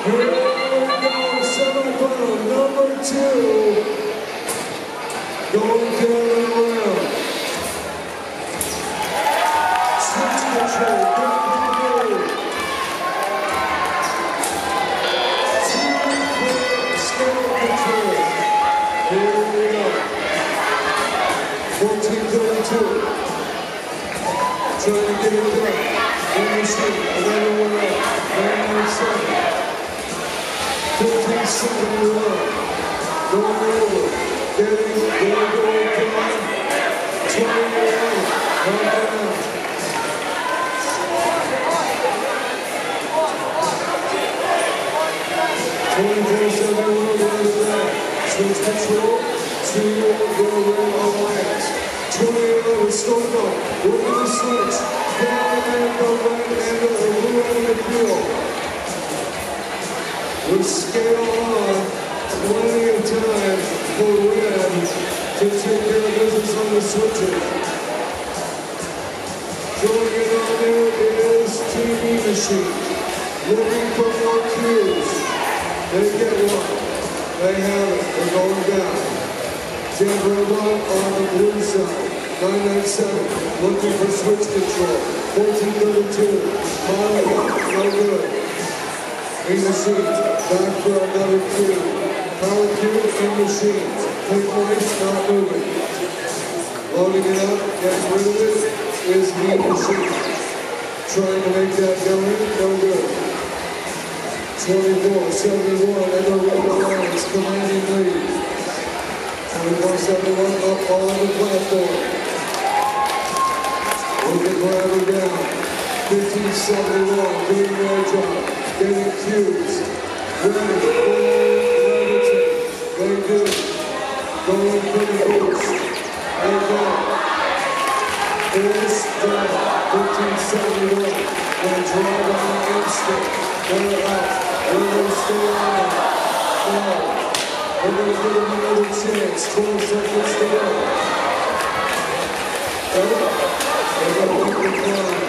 Here we go, semifinal number 2. Going down and around. Switch control, PNW. 2-foot scale control. Here we go. 1432. Trying to get it done. In the street, another one up. 997. 1571. Going over. Getting, going, 21. Come down. 2471. Switch control. 2 go red alliance. 28 Oswego. We're going to switch. Down and go right and the blue end of the field. We scale on. Plenty of time for red to take care of business on the switches. Joining on there is TV Machine. Looking for more cues. They get one. They have it. They're going down. Jet Robot on the blue side. 997. Looking for switch control. 1432. Molly up. No good. In machines. Back for another cue. Power cue in machines. Take place, not moving. Loading it up, getting rid of it, is heat machine. Trying to make that go in, no good. 2471, and the Red Alliance commanding lead. 2471 up on the platform. We can grab her down. 1571, doing their job. Getting cues. Ready. They do. Going for the boost. They go. Boost down. 1571. They drive on the instinct. They're out. They're going to stay on it. No. They're going to give them another chance. 12 seconds to go. They're going to keep the climb.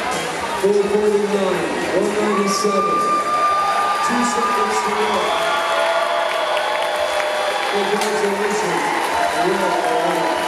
449. 197. 2 seconds to go. Congratulations. Yeah, all right.